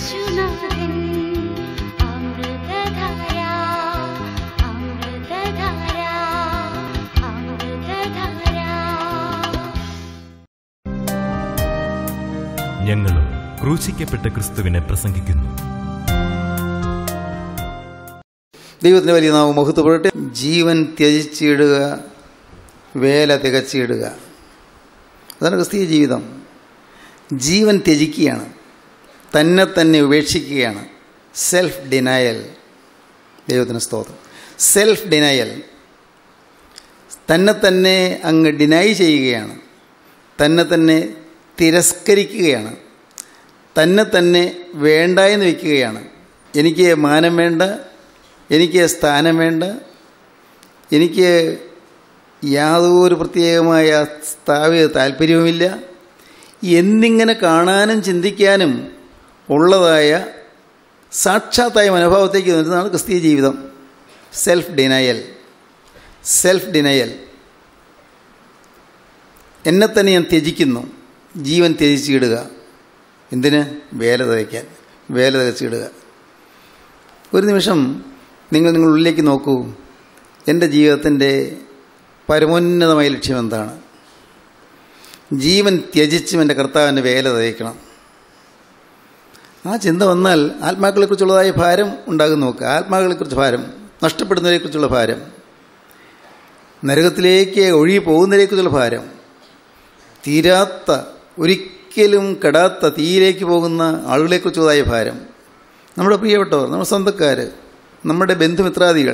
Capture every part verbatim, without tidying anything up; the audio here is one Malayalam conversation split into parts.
യേശുനാഥൻ അമൃതധാര അമൃതധാര അമൃതധാര. ഞങ്ങളും ക്രൂശിക്കപ്പെട്ട ക്രിസ്തുവിനെ പ്രസംഗിക്കുന്നു. ദൈവത്തിൻ്റെ വലിയ നാമം മഹത്വപ്പെടട്ടെ. ജീവൻ ത്യജിച്ചിടുക, വേല തികച്ചിടുക, അതാണ് ക്രിസ്തീയ ജീവിതം. ജീവൻ ത്യജിക്കുകയാണ്, തന്നെ തന്നെ ഉപേക്ഷിക്കുകയാണ്. Self denial. ദൈവത്തിന് സ്തോത്രം. സെൽഫ് ഡിനയൽ, തന്നെ തന്നെ അങ്ങ് ഡിനൈ ചെയ്യുകയാണ്, തന്നെ തന്നെ തിരസ്കരിക്കുകയാണ്, തന്നെ തന്നെ വേണ്ട എന്ന് വയ്ക്കുകയാണ്. എനിക്ക് മാനം വേണ്ട, എനിക്ക് സ്ഥാനം വേണ്ട, എനിക്ക് യാതൊരു പ്രത്യേകമായ സ്ഥാപിത താല്പര്യവുമില്ല എന്നിങ്ങനെ കാണാനും ചിന്തിക്കാനും ഉള്ളതായ സാക്ഷാത്തായ മനോഭാവത്തേക്ക് വരുന്നതാണ് ക്രിസ്തീയ ജീവിതം. Self denial. Self denial. എന്നെ തന്നെ ഞാൻ ത്യജിക്കുന്നു. ജീവൻ ത്യജിച്ചിടുക. എന്തിന്? വേല തികയ്ക്കാൻ. വേല തികച്ചിടുക. ഒരു നിമിഷം നിങ്ങൾ നിങ്ങളുടെ ഉള്ളിലേക്ക് നോക്കൂ. എൻ്റെ ജീവിതത്തിൻ്റെ പരമോന്നതമായ ലക്ഷ്യം എന്താണ്? ജീവൻ ത്യജിച്ചും എൻ്റെ കർത്താവിൻ്റെ വേല തികയ്ക്കണം. ആ ചിന്ത വന്നാൽ ആത്മാക്കളെക്കുറിച്ചുള്ളതായ ഭാരം ഉണ്ടാകും. നോക്കുക, ആത്മാക്കളെക്കുറിച്ച് ഭാരം, നഷ്ടപ്പെടുന്നതിനെക്കുറിച്ചുള്ള ഭാരം, നരകത്തിലേക്ക് ഒഴുകി പോകുന്നതിനെക്കുറിച്ചുള്ള ഭാരം, തീരാത്ത ഒരിക്കലും കെടാത്ത തീയിലേക്ക് പോകുന്ന ആളുകളെക്കുറിച്ചുള്ളതായ ഭാരം, നമ്മുടെ പ്രിയപ്പെട്ടവർ, നമ്മുടെ സ്വന്തക്കാർ, നമ്മുടെ ബന്ധുമിത്രാദികൾ,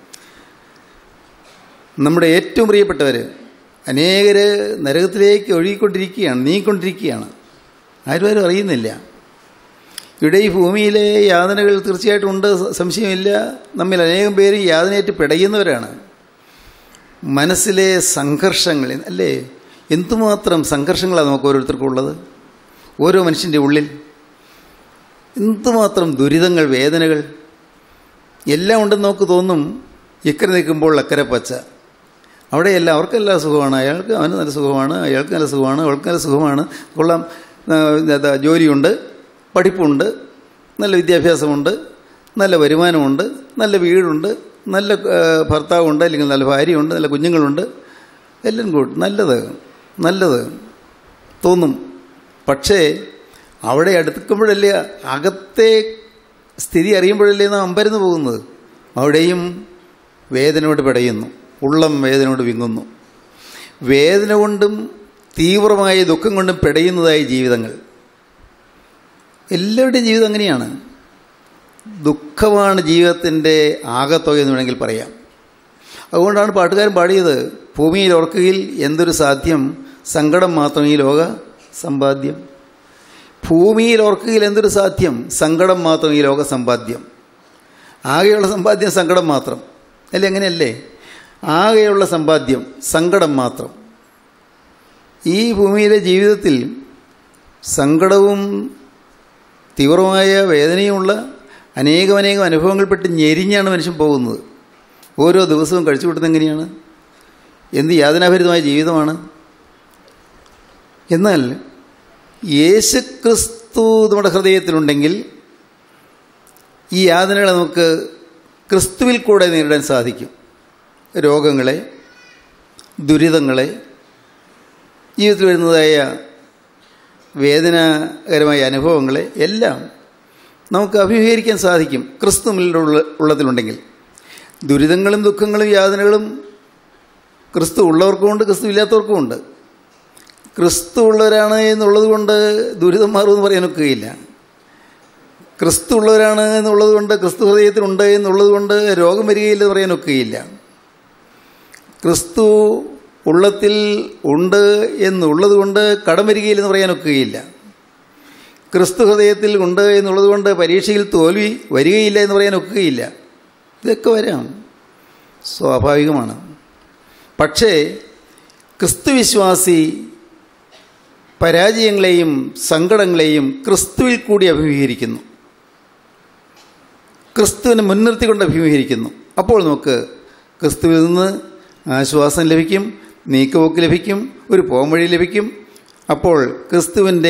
നമ്മുടെ ഏറ്റവും പ്രിയപ്പെട്ടവർ, അനേകർ നരകത്തിലേക്ക് ഒഴുകിക്കൊണ്ടിരിക്കുകയാണ്, നീങ്ങിക്കൊണ്ടിരിക്കുകയാണ്. ആരും ആരും അറിയുന്നില്ല. ഇവിടെ ഈ ഭൂമിയിലെ യാതനകൾ തീർച്ചയായിട്ടും ഉണ്ട്, സംശയമില്ല. നമ്മിൽ അനേകം പേര് യാതനയേറ്റ് പിടയുന്നവരാണ്. മനസ്സിലെ സംഘർഷങ്ങൾ അല്ലേ, എന്തുമാത്രം സംഘർഷങ്ങളാണ് നമുക്ക് ഓരോരുത്തർക്കും ഉള്ളത്. ഓരോ മനുഷ്യൻ്റെ ഉള്ളിൽ എന്തുമാത്രം ദുരിതങ്ങൾ, വേദനകൾ എല്ലാം ഉണ്ടെന്ന് നമുക്ക് തോന്നും. ഇക്കരെ നിൽക്കുമ്പോൾ അക്കരെ പച്ച. അവിടെയെല്ലാം അവർക്കെല്ലാം സുഖമാണ്, അയാൾക്ക് അവന് നല്ല സുഖമാണ്, അയാൾക്ക് നല്ല സുഖമാണ്, അവൾക്ക് നല്ല സുഖമാണ്, കൊള്ളാം, ജോലിയുണ്ട്, പഠിപ്പുണ്ട്, നല്ല വിദ്യാഭ്യാസമുണ്ട്, നല്ല വരുമാനമുണ്ട്, നല്ല വീടുണ്ട്, നല്ല ഭർത്താവുണ്ട്, അല്ലെങ്കിൽ നല്ല ഭാര്യയുണ്ട്, നല്ല കുഞ്ഞുങ്ങളുണ്ട്, എല്ലാം ഗുഡ്, നല്ലത് നല്ലത് തോന്നും. പക്ഷേ അവിടെ അടുക്കുമ്പോഴല്ലേ, അകത്തെ സ്ഥിതി അറിയുമ്പോഴല്ലേ നാം അമ്പരന്ന് പോകുന്നത്. അവിടെയും വേദനയോട് പിടയുന്നു, ഉള്ളം വേദനയോട് വിങ്ങുന്നു. വേദന കൊണ്ടും തീവ്രമായ ദുഃഖം കൊണ്ടും പിടയുന്നതായ ജീവിതങ്ങൾ. എല്ലാവരുടെയും ജീവിതം അങ്ങനെയാണ്. ദുഃഖമാണ് ജീവിതത്തിൻ്റെ ആകത്തുക എന്ന് വേണമെങ്കിൽ പറയാം. അതുകൊണ്ടാണ് പാട്ടുകാരൻ പാടിയത്, ഭൂമിയിൽ ഓർക്കുകയിൽ എന്തൊരു സാധ്യം, സങ്കടം മാത്രം ഈ ലോക സമ്പാദ്യം. ഭൂമിയിൽ ഓർക്കുകയിൽ എന്തൊരു സാധ്യം, സങ്കടം മാത്രം ഈ ലോക സമ്പാദ്യം. ആകെയുള്ള സമ്പാദ്യം സങ്കടം മാത്രം അല്ലേ? അങ്ങനെയല്ലേ? ആകെയുള്ള സമ്പാദ്യം സങ്കടം മാത്രം. ഈ ഭൂമിയിലെ ജീവിതത്തിൽ സങ്കടവും തീവ്രമായ വേദനയുമുള്ള അനേകമനേകം അനുഭവങ്ങൾപ്പെട്ട് ഞെരിഞ്ഞാണ് മനുഷ്യൻ പോകുന്നത്. ഓരോ ദിവസവും കഴിച്ചു കൂട്ടുന്നത് എങ്ങനെയാണ്? എന്ത് യാതനാഭരിതമായ ജീവിതമാണ്. എന്നാൽ യേശുക്രിസ്തു നമ്മുടെ ഹൃദയത്തിലുണ്ടെങ്കിൽ ഈ യാതനകളെ നമുക്ക് ക്രിസ്തുവിൽ കൂടെ നേരിടാൻ സാധിക്കും. രോഗങ്ങളെ, ദുരിതങ്ങളെ, ജീവിതത്തിൽ വരുന്നതായ വേദനാകരമായ അനുഭവങ്ങളെ എല്ലാം നമുക്ക് അഭിമുഖീകരിക്കാൻ സാധിക്കും ക്രിസ്തുവിലുള്ള ഉള്ളതിലുണ്ടെങ്കിൽ. ദുരിതങ്ങളും ദുഃഖങ്ങളും യാതനകളും ക്രിസ്തു ഉള്ളവർക്കുമുണ്ട്, ക്രിസ്തു ഇല്ലാത്തവർക്കും ഉണ്ട്. ക്രിസ്തു ഉള്ളവരാണ് എന്നുള്ളത് കൊണ്ട് ദുരിതം മാറുമെന്ന് പറയാനൊക്കുകയില്ല. ക്രിസ്തു ഉള്ളവരാണ് എന്നുള്ളത് കൊണ്ട്, ക്രിസ്തു ഹൃദയത്തിലുണ്ട് എന്നുള്ളത് കൊണ്ട് രോഗം വരികയില്ലെന്ന് പറയാനൊക്കുകയില്ല. ക്രിസ്തു ഉള്ളത്തിൽ ഉണ്ട് എന്നുള്ളത് കൊണ്ട് കടം വരികയില്ലെന്ന് പറയാനൊക്കുകയില്ല. ക്രിസ്തു ഹൃദയത്തിൽ ഉണ്ട് എന്നുള്ളത് കൊണ്ട് പരീക്ഷയിൽ തോൽവി വരികയില്ല എന്ന് പറയാനൊക്കുകയില്ല. ഇതൊക്കെ വരാം, സ്വാഭാവികമാണ്. പക്ഷേ ക്രിസ്തുവിശ്വാസി പരാജയങ്ങളെയും സങ്കടങ്ങളെയും ക്രിസ്തുവിൽ കൂടി അഭിമുഖീകരിക്കുന്നു, ക്രിസ്തുവിനെ മുൻനിർത്തിക്കൊണ്ട് അഭിമുഖീകരിക്കുന്നു. അപ്പോൾ നമുക്ക് ക്രിസ്തുവിൽ നിന്ന് ആശ്വാസം ലഭിക്കും, നീക്കുപോക്ക് ലഭിക്കും, ഒരു പോംവഴി ലഭിക്കും. അപ്പോൾ ക്രിസ്തുവിൻ്റെ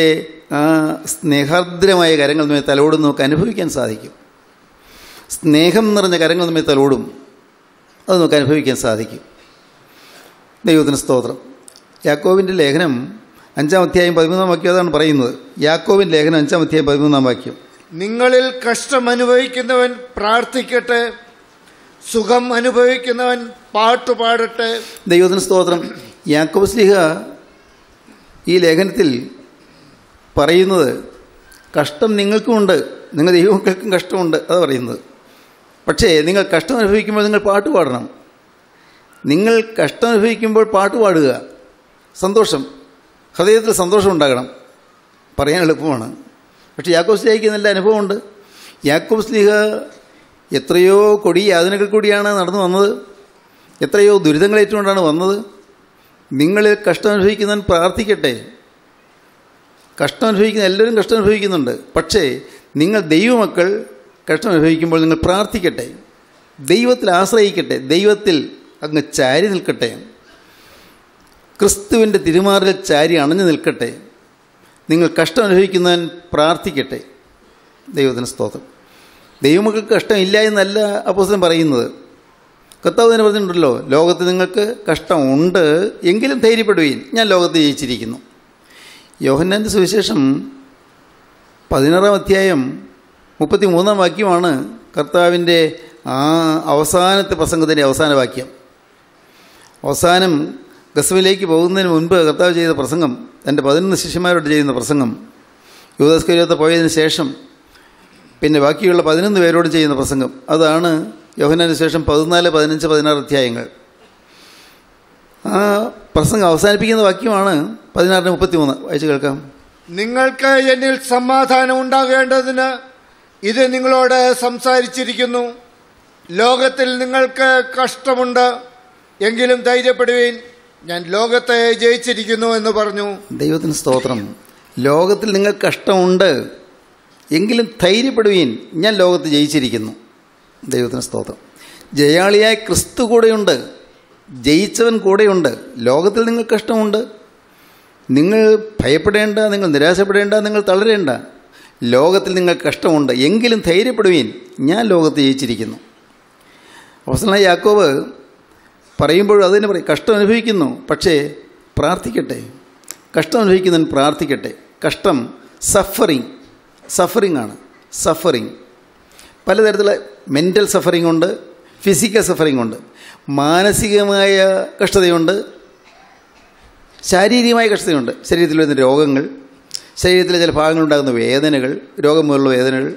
ആ സ്നേഹാർദ്രമായ കരങ്ങൾ നമ്മെ തലോടും നമുക്ക് അനുഭവിക്കാൻ സാധിക്കും. സ്നേഹം നിറഞ്ഞ കരങ്ങൾ നമ്മെ തലോടും, അത് നമുക്ക് അനുഭവിക്കാൻ സാധിക്കും. ദൈവത്തിന് സ്തോത്രം. യാക്കോബിൻ്റെ ലേഖനം അഞ്ചാം അധ്യായം പതിമൂന്നാം വാക്യം അതാണ് പറയുന്നത്. യാക്കോബിൻ്റെ ലേഖനം അഞ്ചാം അധ്യായം പതിമൂന്നാം വാക്യം, നിങ്ങളിൽ കഷ്ടം അനുഭവിക്കുന്നവൻ പ്രാർത്ഥിക്കട്ടെ, സുഖം അനുഭവിക്കുന്നവൻ പാട്ടുപാടട്ടെ. ദൈവത്തിന് സ്തോത്രം. യാക്കോബ് ശ്ലീഹ ഈ ലേഖനത്തിൽ പറയുന്നത് കഷ്ടം നിങ്ങൾക്കുമുണ്ട്, നിങ്ങൾ ദൈവമക്കൾക്കും കഷ്ടമുണ്ട്, അത് പറയുന്നത്. പക്ഷേ നിങ്ങൾ കഷ്ടം അനുഭവിക്കുമ്പോൾ നിങ്ങൾ പാട്ട് പാടണം. നിങ്ങൾ കഷ്ടം അനുഭവിക്കുമ്പോൾ പാട്ട് പാടുക, സന്തോഷം, ഹൃദയത്തിൽ സന്തോഷം ഉണ്ടാകണം. പറയാൻ എളുപ്പമാണ്, പക്ഷേ യാക്കോബ് ശ്ലീഹയ്ക്ക് നല്ല അനുഭവമുണ്ട്. യാക്കോബ് ശ്ലീഹ എത്രയോ കൊടിയ യാതനകൾ കൂടിയാണ് നടന്നു വന്നത്, എത്രയോ ദുരിതങ്ങളേറ്റുകൊണ്ടാണ് വന്നത്. നിങ്ങളിൽ കഷ്ടം അനുഭവിക്കുന്നവൻ പ്രാർത്ഥിക്കട്ടെ. കഷ്ടം അനുഭവിക്കുന്ന എല്ലാവരും കഷ്ടം അനുഭവിക്കുന്നുണ്ട്, പക്ഷേ നിങ്ങൾ ദൈവമക്കൾ കഷ്ടം അനുഭവിക്കുമ്പോൾ നിങ്ങൾ പ്രാർത്ഥിക്കട്ടെ, ദൈവത്തിൽ ആശ്രയിക്കട്ടെ, ദൈവത്തിൽ അങ്ങ് ചാരി നിൽക്കട്ടെ, ക്രിസ്തുവിൻ്റെ തിരുമാറിൽ ചാരി അണഞ്ഞു നിൽക്കട്ടെ. നിങ്ങൾ കഷ്ടം അനുഭവിക്കുന്നവൻ പ്രാർത്ഥിക്കട്ടെ. ദൈവത്തിന് സ്തോത്രം. ദൈവമക്കൾക്ക് കഷ്ടമില്ല എന്നല്ല അപ്പോസ്തലൻ പറയുന്നത്. കർത്താവ് തന്നെ പറഞ്ഞിട്ടുണ്ടല്ലോ, ലോകത്ത് നിങ്ങൾക്ക് കഷ്ടമുണ്ട്, എങ്കിലും ധൈര്യപ്പെടുവീൻ, ഞാൻ ലോകത്തെ ജയിച്ചിരിക്കുന്നു. യോഹന്നാൻ്റെ സുവിശേഷം പതിനാറാം അധ്യായം മുപ്പത്തി മൂന്നാം വാക്യമാണ് കർത്താവിൻ്റെ ആ അവസാനത്തെ പ്രസംഗത്തിൻ്റെ അവസാന വാക്യം. അവസാനം ഗസ്സയിലേക്ക് പോകുന്നതിന് മുൻപ് കർത്താവ് ചെയ്ത പ്രസംഗം, തൻ്റെ പതിനൊന്ന് ശിഷ്യന്മാരോട് ചെയ്യുന്ന പ്രസംഗം, യൂദാസ്കര്യോത്ത് പോയതിന് ശേഷം പിന്നെ ബാക്കിയുള്ള പതിനൊന്ന് പേരോട് ചെയ്യുന്ന പ്രസംഗം, അതാണ് യോഹന്നാന് ശേഷം പതിനാല് പതിനഞ്ച് പതിനാറ് അധ്യായങ്ങൾ. ആ പ്രസംഗം അവസാനിപ്പിക്കുന്ന വാക്യമാണ് പതിനാറിന് മുപ്പത്തി മൂന്ന്. വായിച്ചു കേൾക്കാം. നിങ്ങൾക്ക് എന്നിൽ സമാധാനം ഉണ്ടാകേണ്ടതിന് ഇത് നിങ്ങളോട് സംസാരിച്ചിരിക്കുന്നു. ലോകത്തിൽ നിങ്ങൾക്ക് കഷ്ടമുണ്ട്, എങ്കിലും ധൈര്യപ്പെടുവീൻ, ഞാൻ ലോകത്തെ ജയിച്ചിരിക്കുന്നു എന്ന് പറഞ്ഞു. ദൈവത്തിന് സ്തോത്രം. ലോകത്തിൽ നിങ്ങൾക്ക് കഷ്ടമുണ്ട്, എങ്കിലും ധൈര്യപ്പെടുവീൻ, ഞാൻ ലോകത്ത് ജയിച്ചിരിക്കുന്നു. ദൈവത്തിന് സ്തോത്രം. ജയാളിയായ ക്രിസ്തു കൂടെയുണ്ട്, ജയിച്ചവൻ കൂടെയുണ്ട്. ലോകത്തിൽ നിങ്ങൾക്ക് കഷ്ടമുണ്ട്, നിങ്ങൾ ഭയപ്പെടേണ്ട, നിങ്ങൾ നിരാശപ്പെടേണ്ട, നിങ്ങൾ തളരേണ്ട. ലോകത്തിൽ നിങ്ങൾക്ക് കഷ്ടമുണ്ട്, എങ്കിലും ധൈര്യപ്പെടുവീൻ, ഞാൻ ലോകത്ത് ജയിച്ചിരിക്കുന്നു. അപ്പോസ്തലനായ യാക്കോബ് പറയുമ്പോഴും അതിന് പറയും, കഷ്ടം അനുഭവിക്കുന്നു, പക്ഷേ പ്രാർത്ഥിക്കട്ടെ. കഷ്ടം അനുഭവിക്കുന്നവൻ പ്രാർത്ഥിക്കട്ടെ. കഷ്ടം സഫറിങ് സഫറിങ് ആണ്. സഫറിങ് പലതരത്തിലുള്ള മെൻ്റൽ സഫറിങ് ഉണ്ട്, ഫിസിക്കൽ സഫറിങ് ഉണ്ട്, മാനസികമായ കഷ്ടതയുണ്ട്, ശാരീരികമായ കഷ്ടതയുണ്ട്. ശരീരത്തിൽ വരുന്ന രോഗങ്ങൾ, ശരീരത്തിലെ ചില ഭാഗങ്ങളുണ്ടാകുന്ന വേദനകൾ, രോഗം പോലുള്ള വേദനകൾ,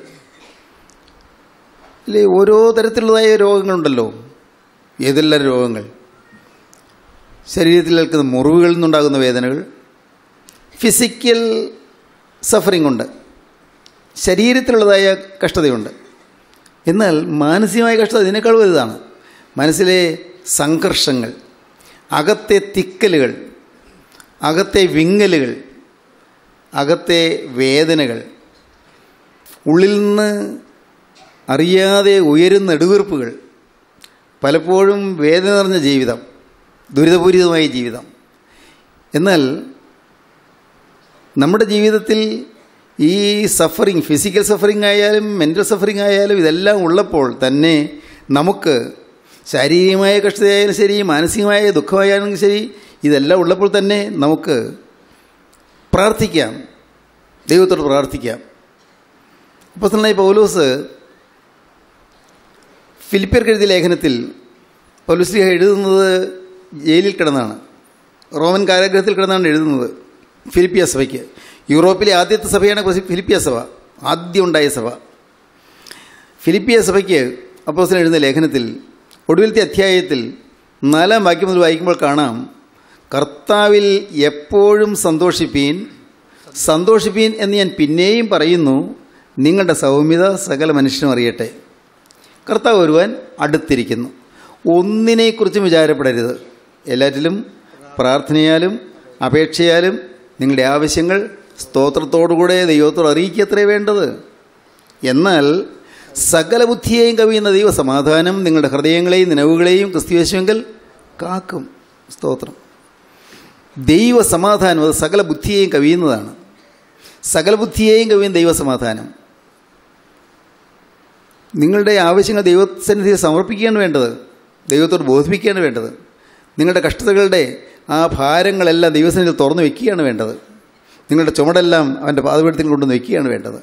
അല്ലേ? ഓരോ തരത്തിലുള്ളതായ രോഗങ്ങളുണ്ടല്ലോ. ഏതെല്ലാം രോഗങ്ങൾ, ശരീരത്തിൽ ഏൽക്കുന്ന മുറിവുകളിൽ നിന്നുണ്ടാകുന്ന വേദനകൾ, ഫിസിക്കൽ സഫറിങ് ഉണ്ട്, ശരീരത്തിലുള്ളതായ കഷ്ടതയുണ്ട്. എന്നാൽ മാനസികമായ കഷ്ടത ഇതിനേക്കാൾ വലുതാണ്. മനസ്സിലെ സംഘർഷങ്ങൾ, അകത്തെ തിക്കലുകൾ, അകത്തെ വിങ്ങലുകൾ, അകത്തെ വേദനകൾ, ഉള്ളിൽ നിന്ന് അറിയാതെ ഉയരുന്ന നെടുവീർപ്പുകൾ, പലപ്പോഴും വേദന നിറഞ്ഞ ജീവിതം, ദുരിതപൂരിതമായ ജീവിതം. എന്നാൽ നമ്മുടെ ജീവിതത്തിൽ ഈ സഫറിങ്, ഫിസിക്കൽ സഫറിങ് ആയാലും മെൻ്റൽ സഫറിങ് ആയാലും ഇതെല്ലാം ഉള്ളപ്പോൾ തന്നെ നമുക്ക് ശാരീരികമായ കഷ്ടതയായാലും ശരി, മാനസികമായ ദുഃഖമായാലും ശരി, ഇതെല്ലാം ഉള്ളപ്പോൾ തന്നെ നമുക്ക് പ്രാർത്ഥിക്കാം, ദൈവത്തോട് പ്രാർത്ഥിക്കാം. അപ്പോസ്തലനായ പൗലോസ് ഫിലിപ്പിയർക്ക് എഴുതിയ ലേഖനത്തിൽ പൗലോസ് എഴുതുന്നത് ജയിലിൽ കിടന്നാണ്, റോമൻ കാരാഗ്രഹത്തിൽ കിടന്നാണ് എഴുതുന്നത് ഫിലിപ്പിയ സഭയ്ക്ക്. യൂറോപ്പിലെ ആദ്യത്തെ സഭയാണ് ഫിലിപ്പിയ സഭ, ആദ്യം ഉണ്ടായ സഭ. ഫിലിപ്പിയ സഭയ്ക്ക് അപ്പോസ്തലൻ എഴുതുന്ന ലേഖനത്തിൽ ഒടുവിലത്തെ അധ്യായത്തിൽ നാലാം വാക്യം മുതൽ വായിക്കുമ്പോൾ കാണാം, കർത്താവിൽ എപ്പോഴും സന്തോഷിപ്പീൻ, സന്തോഷിപ്പീൻ എന്ന് ഞാൻ പിന്നെയും പറയുന്നു, നിങ്ങളുടെ സൗമ്യത സകല മനുഷ്യനും അറിയട്ടെ. കർത്താവ് ഒരുവൻ അടുത്തിരിക്കുന്നു. ഒന്നിനെക്കുറിച്ചും വിചാരപ്പെടരുത്, എല്ലാറ്റിലും പ്രാർത്ഥനയാലും അപേക്ഷയാലും നിങ്ങളുടെ ആവശ്യങ്ങൾ സ്തോത്രത്തോടുകൂടെ ദൈവത്തോട് അറിയിക്കത്രേ വേണ്ടത്. എന്നാൽ സകല ബുദ്ധിയെയും കവിയുന്ന ദൈവസമാധാനം നിങ്ങളുടെ ഹൃദയങ്ങളെയും നിലവുകളെയും ക്രിസ്തുയേശുവിങ്കൽ കാക്കും. സ്തോത്രം. ദൈവസമാധാനം അത് സകല ബുദ്ധിയെയും കവിയുന്നതാണ്. സകല ബുദ്ധിയെയും കവിയും ദൈവസമാധാനം. നിങ്ങളുടെ ആവശ്യങ്ങൾ ദൈവസന്നിധിയിൽ സമർപ്പിക്കുകയാണ് വേണ്ടത്, ദൈവത്തോട് ബോധിപ്പിക്കുകയാണ് വേണ്ടത്. നിങ്ങളുടെ കഷ്ടതകളുടെ ആ ഭാരങ്ങളെല്ലാം ദൈവസന്നിധിയിൽ തുറന്നു വയ്ക്കുകയാണ് വേണ്ടത്. നിങ്ങളുടെ ചുമടെല്ലാം അവൻ്റെ പാദപീഠത്തിൽ കൊണ്ടുവന്ന് വയ്ക്കുകയാണ് വേണ്ടത്.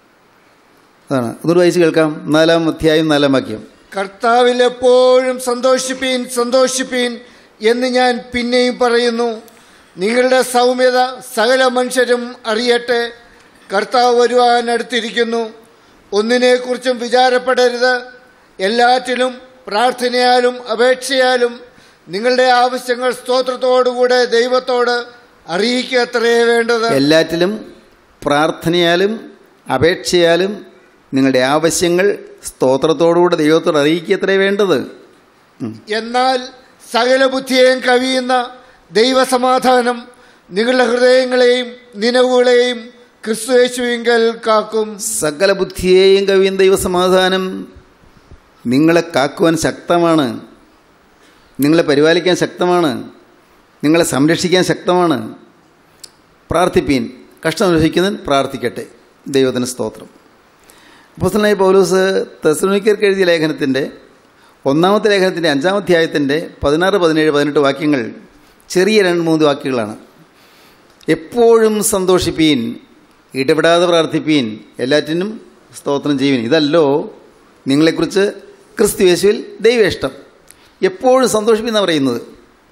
അതാണ്. ഒന്നുകൂടി വായിച്ച് കേൾക്കാം. നാലാം അധ്യായം നാലാം വാക്യം. കർത്താവിൽ എപ്പോഴും സന്തോഷിപ്പീൻ സന്തോഷിപ്പീൻ എന്ന് ഞാൻ പിന്നെയും പറയുന്നു. നിങ്ങളുടെ സൗമ്യത സകല മനുഷ്യരും അറിയട്ടെ. കർത്താവ് വരുവാൻ അടുത്തിരിക്കുന്നു. ഒന്നിനെക്കുറിച്ചും വിചാരപ്പെടരുത്. എല്ലാറ്റിലും പ്രാർത്ഥനയാലും അപേക്ഷയാലും നിങ്ങളുടെ ആവശ്യങ്ങൾ സ്തോത്രത്തോടുകൂടെ ദൈവത്തോട് അറിയിക്കുക അത്രയേ വേണ്ടത്. എല്ലാറ്റിലും പ്രാർത്ഥനയാലും അപേക്ഷയാലും നിങ്ങളുടെ ആവശ്യങ്ങൾ സ്തോത്രത്തോടുകൂടെ ദൈവത്തോട് അറിയിക്കുക അത്രയേ വേണ്ടത്. എന്നാൽ സകല ബുദ്ധിയെയും കവിയുന്ന ദൈവസമാധാനം നിങ്ങളുടെ ഹൃദയങ്ങളെയും നിലവുകളെയും ക്രിസ്തുയേശുവിങ്കൽ കാക്കും. സകല ബുദ്ധിയെയും കവിയുന്ന ദൈവസമാധാനം നിങ്ങളെ കാക്കുവാൻ ശക്തമാണ്, നിങ്ങളെ പരിപാലിക്കാൻ ശക്തമാണ്, നിങ്ങളെ സംരക്ഷിക്കാൻ ശക്തമാണ്. പ്രാർത്ഥിപ്പീൻ. കഷ്ടം അനുഭവിക്കുന്നവൻ പ്രാർത്ഥിക്കട്ടെ. ദൈവത്തിന് സ്തോത്രം. അപ്പോസ്തലനായ പൗലോസ് തെസ്സലോനിക്കർക്ക് എഴുതിയ ലേഖനത്തിൻ്റെ ഒന്നാമത്തെ ലേഖനത്തിൻ്റെ അഞ്ചാമത്തെ അധ്യായത്തിൻ്റെ പതിനാറ് പതിനേഴ് പതിനെട്ട് വാക്യങ്ങൾ ചെറിയ രണ്ട് മൂന്ന് വാക്യങ്ങളാണ്. എപ്പോഴും സന്തോഷിപ്പീൻ, ഇടപെടാതെ പ്രാർത്ഥിപ്പീൻ, എല്ലാറ്റിനും സ്തോത്രം ചെയ്യുവിൻ. ഇതല്ലോ നിങ്ങളെക്കുറിച്ച് ക്രിസ്തു യേശുവിൽ ദൈവേഷ്ടം. എപ്പോഴും സന്തോഷിപ്പീൻ എന്നാണ് പറയുന്നത്.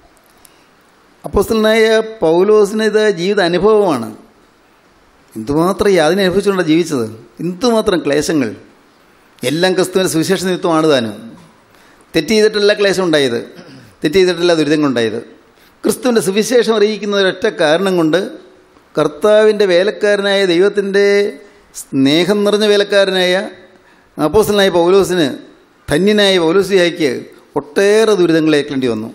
അപ്പോസ്തലനായ പൗലോസിന് ഇത് ജീവിത അനുഭവമാണ്. എന്തുമാത്രം യാതിനെ അനുഭവിച്ചുകൊണ്ടാണ് ജീവിച്ചത്, എന്തുമാത്രം ക്ലേശങ്ങൾ. എല്ലാം ക്രിസ്തുവിൻ്റെ സുവിശേഷ നിമിത്തമാണ് താനും. തെറ്റ് ചെയ്തിട്ടല്ല ക്ലേശം ഉണ്ടായത്, തെറ്റ് ചെയ്തിട്ടല്ല ദുരിതങ്ങൾ ഉണ്ടായത്. ക്രിസ്തുവിൻ്റെ സുവിശേഷം അറിയിക്കുന്ന ഒരൊറ്റ കാരണം കൊണ്ട് കർത്താവിൻ്റെ വേലക്കാരനായ ദൈവത്തിൻ്റെ സ്നേഹം നിറഞ്ഞ വേലക്കാരനായ അപ്പോസ്തലനായ പൗലോസിന്, ധന്യനായ പൗലോസിയായിക്ക് ഒട്ടേറെ ദുരിതങ്ങൾ ഏൽക്കേണ്ടി വന്നു.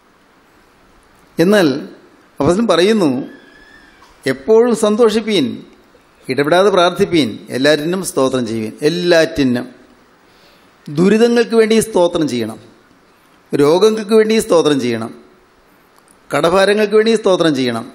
എന്നാൽ അപ്പോസ്തലൻ പറയുന്നു, എപ്പോഴും സന്തോഷിപ്പീൻ, ഇടപെടാതെ പ്രാർത്ഥിപ്പീൻ, എല്ലാറ്റിനും സ്തോത്രം ചെയ്യുവീൻ. എല്ലാറ്റിനും. ദുരിതങ്ങൾക്ക് വേണ്ടി സ്തോത്രം ചെയ്യണം, രോഗങ്ങൾക്ക് വേണ്ടി സ്തോത്രം ചെയ്യണം, കടഭാരങ്ങൾക്ക് വേണ്ടി സ്തോത്രം ചെയ്യണം,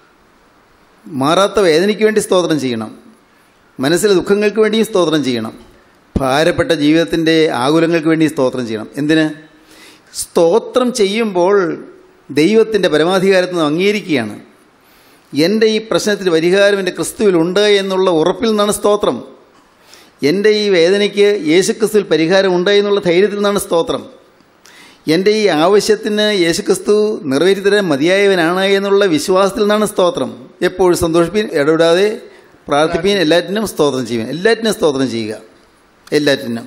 മാറാത്ത വേദനയ്ക്ക് വേണ്ടി സ്തോത്രം ചെയ്യണം, മനസ്സിലെ ദുഃഖങ്ങൾക്ക് വേണ്ടി സ്തോത്രം ചെയ്യണം, ഭാരപ്പെട്ട ജീവിതത്തിൻ്റെ ആകുലങ്ങൾക്ക് വേണ്ടി സ്തോത്രം ചെയ്യണം. എന്തിന്? സ്തോത്രം ചെയ്യുമ്പോൾ ദൈവത്തിൻ്റെ പരമാധികാരത്തിൽ നിന്ന് അംഗീകരിക്കുകയാണ്. എൻ്റെ ഈ പ്രശ്നത്തിന് പരിഹാരം എൻ്റെ ക്രിസ്തുവിലുണ്ട് എന്നുള്ള ഉറപ്പിൽ നിന്നാണ് സ്തോത്രം. എൻ്റെ ഈ വേദനയ്ക്ക് യേശുക്രിസ്തുവിൽ പരിഹാരമുണ്ട് എന്നുള്ള ധൈര്യത്തിൽ നിന്നാണ് സ്തോത്രം. എൻ്റെ ഈ ആവശ്യത്തിന് യേശുക്രിസ്തു നിറവേറ്റി തരാൻ മതിയായവനാണ് എന്നുള്ള വിശ്വാസത്തിൽ നിന്നാണ് സ്തോത്രം. എപ്പോഴും സന്തോഷിപ്പീൻ, ഇടപെടാതെ പ്രാർത്ഥിപ്പീൻ, എല്ലാറ്റിനും സ്തോത്രം ചെയ്യുവാൻ. എല്ലാറ്റിനും സ്തോത്രം ചെയ്യുക, എല്ലാറ്റിനും.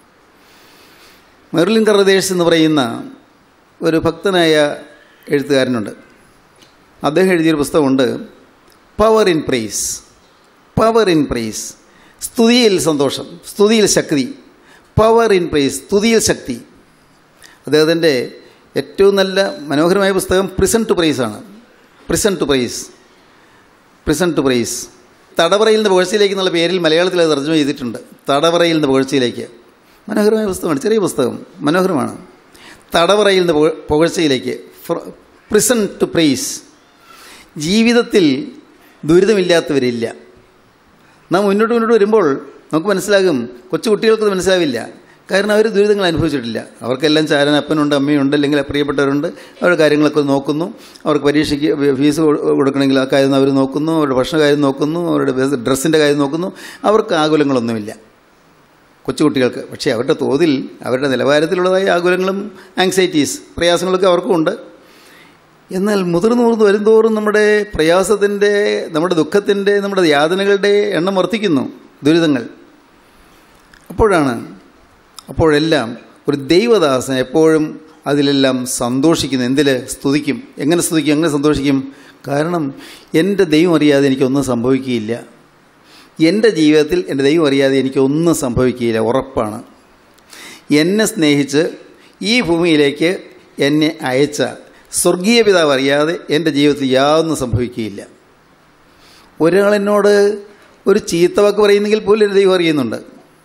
മെർലിൻ കർറദേഴ്സ് എന്ന് പറയുന്ന ഒരു ഭക്തനായ എഴുത്തുകാരനുണ്ട്. അദ്ദേഹം എഴുതിയൊരു പുസ്തകമുണ്ട്, power in praise. Power in praise, സ്തുതിയിൽ സന്തോഷം, സ്തുതിയിൽ ശക്തി. പവർ ഇൻ പ്രൈസ്, സ്തുതിയിൽ ശക്തി. അദ്ദേഹത്തിൻ്റെ ഏറ്റവും നല്ല മനോഹരമായ പുസ്തകം പ്രിസൺ ടു പ്രൈസ് ആണ്. Prison to praise, prison to praise. തടവറയിൽ നിന്ന് പുകഴ്ചയിലേക്ക് എന്നുള്ള പേരിൽ മലയാളത്തിൽ അത് തർജ്ജമ ചെയ്തിട്ടുണ്ട്. തടവറയിൽ നിന്ന് പുകഴ്ചയിലേക്ക്. മനോഹരമായ പുസ്തകമാണ്, ചെറിയ പുസ്തകം, മനോഹരമാണ്. തടവറയിൽ നിന്ന് പുകഴ്ചയിലേക്ക്, പ്രിസൺ ടു പ്രൈസ്. ജീവിതത്തിൽ ദുരിതമില്ലാത്തവരില്ല. നാം മുന്നോട്ട് മുന്നോട്ട് വരുമ്പോൾ നമുക്ക് മനസ്സിലാകും, കൊച്ചു കുട്ടികൾക്കത് മനസ്സിലാവില്ല. കാരണം അവർ ദുരിതങ്ങൾ അനുഭവിച്ചിട്ടില്ല. അവർക്കെല്ലാം ചാരൻ അപ്പനുണ്ട്, അമ്മയുണ്ട്, അല്ലെങ്കിൽ പ്രിയപ്പെട്ടവരുണ്ട്. അവരുടെ കാര്യങ്ങളൊക്കെ നോക്കുന്നു. അവർക്ക് പരീക്ഷയ്ക്ക് ഫീസ് കൊടുക്കണമെങ്കിൽ ആ കാര്യം അവർ നോക്കുന്നു, അവരുടെ ഭക്ഷണ കാര്യം നോക്കുന്നു, അവരുടെ ഡ്രസ്സിൻ്റെ കാര്യം നോക്കുന്നു. അവർക്ക് ആകുലങ്ങളൊന്നുമില്ല കൊച്ചുകുട്ടികൾക്ക്. പക്ഷേ അവരുടെ തോതിൽ, അവരുടെ നിലവാരത്തിലുള്ളതായ ആകുലങ്ങളും ആങ്സൈറ്റീസ്, പ്രയാസങ്ങളൊക്കെ അവർക്കും ഉണ്ട്. എന്നാൽ മുതിർന്നു മുതിർന്ന് വരുംതോറും നമ്മുടെ പ്രയാസത്തിൻ്റെ, നമ്മുടെ ദുഃഖത്തിൻ്റെ, നമ്മുടെ യാതനകളുടെ എണ്ണം വർദ്ധിക്കുന്നു, ദുരിതങ്ങൾ. അപ്പോഴാണ് അപ്പോഴെല്ലാം ഒരു ദൈവദാസൻ എപ്പോഴും അതിലെല്ലാം സന്തോഷിക്കുന്നു. എന്തിൽ? സ്തുതിക്കും. എങ്ങനെ സ്തുതിക്കും? എങ്ങനെ സന്തോഷിക്കും? കാരണം എൻ്റെ ദൈവം അറിയാതെ എനിക്കൊന്നും സംഭവിക്കുകയില്ല. എൻ്റെ ജീവിതത്തിൽ എൻ്റെ ദൈവം അറിയാതെ എനിക്കൊന്നും സംഭവിക്കുകയില്ല, ഉറപ്പാണ്. എന്നെ സ്നേഹിച്ച് ഈ ഭൂമിയിലേക്ക് എന്നെ അയച്ച സ്വർഗീയ പിതാവ് അറിയാതെ എൻ്റെ ജീവിതത്തിൽ യാതൊന്നും സംഭവിക്കുകയില്ല. ഒരാളെന്നോട് ഒരു ചീത്ത വാക്ക് പറയുന്നെങ്കിൽ പോലും എൻ്റെ ദൈവം അറിയുന്നുണ്ട്.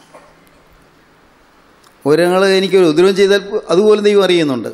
ഒരാൾ എനിക്കൊരു ഉപദ്രവം ചെയ്താൽ അതുപോലെ ദൈവം അറിയുന്നുണ്ട്.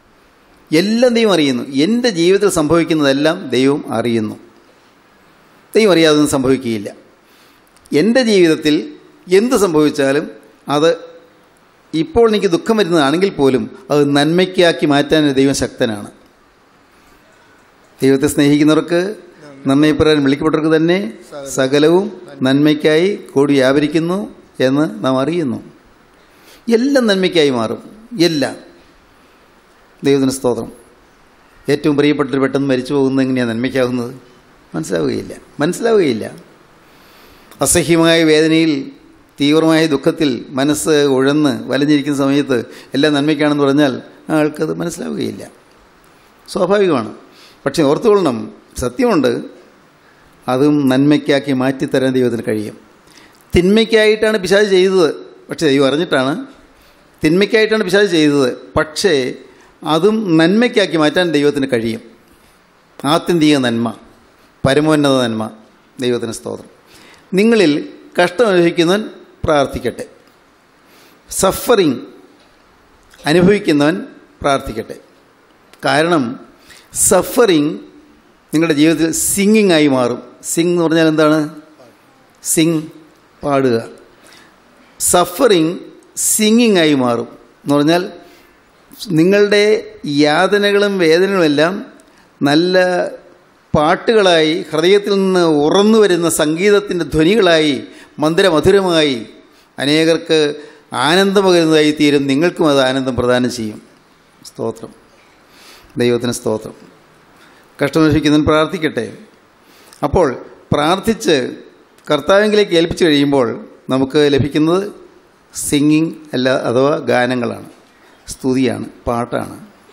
എല്ലാം ദൈവം അറിയുന്നു. എൻ്റെ ജീവിതത്തിൽ സംഭവിക്കുന്നതെല്ലാം ദൈവം അറിയുന്നു. ദൈവം അറിയാതൊന്നും സംഭവിക്കുകയില്ല. എൻ്റെ ജീവിതത്തിൽ എന്ത് സംഭവിച്ചാലും അത് ഇപ്പോൾ എനിക്ക് ദുഃഖം വരുന്നതാണെങ്കിൽ പോലും അത് നന്മയ്ക്കാക്കി മാറ്റാൻ ദൈവം ശക്തനാണ്. ദൈവത്തെ സ്നേഹിക്കുന്നവർക്ക് നന്മയപ്രകാരം വിളിക്കപ്പെട്ടവർക്ക് തന്നെ സകലവും നന്മയ്ക്കായി കൂടി വ്യാപരിക്കുന്നു എന്ന് നാം അറിയുന്നു. എല്ലാം നന്മയ്ക്കായി മാറും. എല്ലാം. ദൈവത്തിന് സ്തോത്രം. ഏറ്റവും പ്രിയപ്പെട്ടൊരു പെട്ടെന്ന് മരിച്ചു പോകുന്നത് എങ്ങനെയാണ് നന്മയ്ക്കാവുന്നത്? മനസ്സിലാവുകയില്ല മനസ്സിലാവുകയില്ല അസഹ്യമായ വേദനയിൽ, തീവ്രമായ ദുഃഖത്തിൽ മനസ്സ് ഉഴന്ന് വലഞ്ഞിരിക്കുന്ന സമയത്ത് എല്ലാം നന്മയ്ക്കാണെന്ന് പറഞ്ഞാൽ ആ ആൾക്കത് മനസ്സിലാവുകയില്ല. സ്വാഭാവികമാണ്. പക്ഷെ ഓർത്തുകൊള്ളണം, സത്യമുണ്ട്, അതും നന്മയ്ക്കാക്കി മാറ്റിത്തരാൻ ദൈവത്തിന് കഴിയും. തിന്മയ്ക്കായിട്ടാണ് പിശാച് ചെയ്തത്, പക്ഷേ ദൈവം അറിഞ്ഞിട്ടാണ്. തിന്മയ്ക്കായിട്ടാണ് പിശാച് ചെയ്തത്, പക്ഷേ അതും നന്മയ്ക്കാക്കി മാറ്റാൻ ദൈവത്തിന് കഴിയും. ആത്യന്തിക നന്മ, പരമോന്നത നന്മ. ദൈവത്തിന് സ്തോത്രം. നിങ്ങളിൽ കഷ്ടം അനുഭവിക്കുന്നവൻ പ്രാർത്ഥിക്കട്ടെ. സഫറിങ് അനുഭവിക്കുന്നവൻ പ്രാർത്ഥിക്കട്ടെ. കാരണം സഫറിങ് നിങ്ങളുടെ ജീവിതത്തിൽ സിംഗിങ് ആയി മാറും. സിംഗ് എന്ന് പറഞ്ഞാൽ എന്താണ്? സിംഗ്, പാടുക. സഫറിങ് സിംഗിങ് ആയി മാറും എന്ന് പറഞ്ഞാൽ നിങ്ങളുടെ യാതനകളും വേദനകളുമെല്ലാം നല്ല പാട്ടുകളായി, ഹൃദയത്തിൽ നിന്ന് ഉറന്നു വരുന്ന സംഗീതത്തിൻ്റെ ധ്വനികളായി, മധുരമധുരമായി അനേകർക്ക് ആനന്ദം പകരുന്നതായി തീരും. നിങ്ങൾക്കും അത് ആനന്ദം പ്രദാനം ചെയ്യും. സ്തോത്രം. ദൈവത്തിന് സ്തോത്രം. കഷ്ടമനുഭവിക്കുന്നവൻ പ്രാർത്ഥിക്കട്ടെ. അപ്പോൾ പ്രാർത്ഥിച്ച് കർത്താവിലേക്ക് ഏൽപ്പിച്ചു കഴിയുമ്പോൾ നമുക്ക് ലഭിക്കുന്നത് സിംഗിങ് അല്ല, അഥവാ ഗാനങ്ങളാണ്, സ്തുതിയാണ്, പാട്ടാണ്.